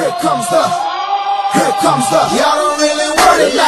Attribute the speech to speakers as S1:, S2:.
S1: Here comes the, y'all don't really want it